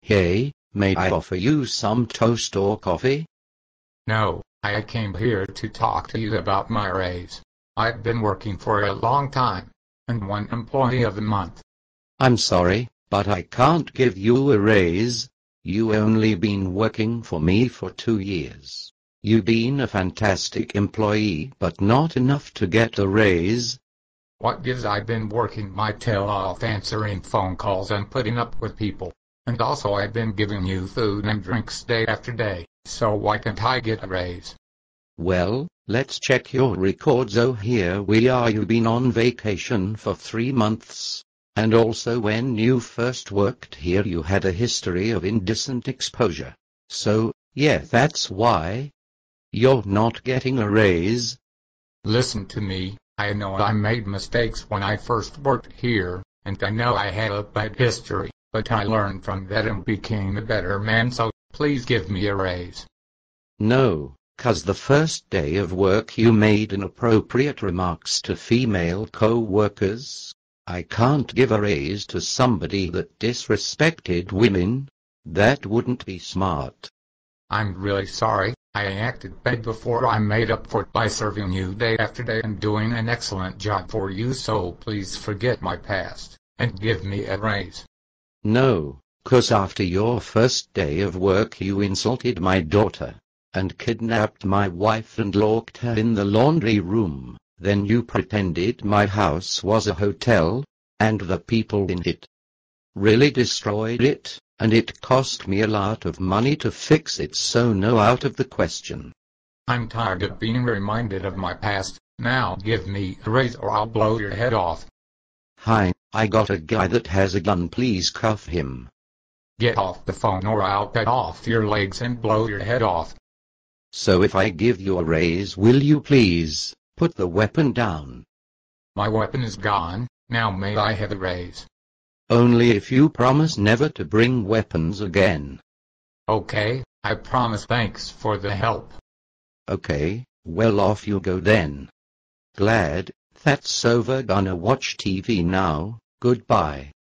Hey, may I offer you some toast or coffee? No, I came here to talk to you about my raise. I've been working for a long time, and one employee of the month. I'm sorry, but I can't give you a raise. You only been working for me for 2 years. You been a fantastic employee, but not enough to get a raise. What gives? I've been working my tail off answering phone calls and putting up with people. And also I've been giving you food and drinks day after day, so why can't I get a raise? Well, let's check your records. Oh, here we are. You've been on vacation for 3 months. And also when you first worked here you had a history of indecent exposure. So, yeah, that's why you're not getting a raise. Listen to me, I know I made mistakes when I first worked here, and I know I had a bad history, but I learned from that and became a better man, so please give me a raise. No, 'cause the first day of work you made inappropriate remarks to female co-workers. I can't give a raise to somebody that disrespected women. That wouldn't be smart. I'm really sorry, I acted bad before. I made up for it by serving you day after day and doing an excellent job for you, so please forget my past, and give me a raise. No, 'cause after your first day of work you insulted my daughter, and kidnapped my wife and locked her in the laundry room. Then you pretended my house was a hotel, and the people in it really destroyed it, and it cost me a lot of money to fix it, so no, out of the question. I'm tired of being reminded of my past. Now give me a raise or I'll blow your head off. Hi, I got a guy that has a gun, please cuff him. Get off the phone or I'll cut off your legs and blow your head off. So if I give you a raise, will you please put the weapon down? My weapon is gone, now may I have a raise? Only if you promise never to bring weapons again. Okay, I promise. Thanks for the help. Okay, well, off you go then. Glad that's over. Gonna watch TV now. Goodbye.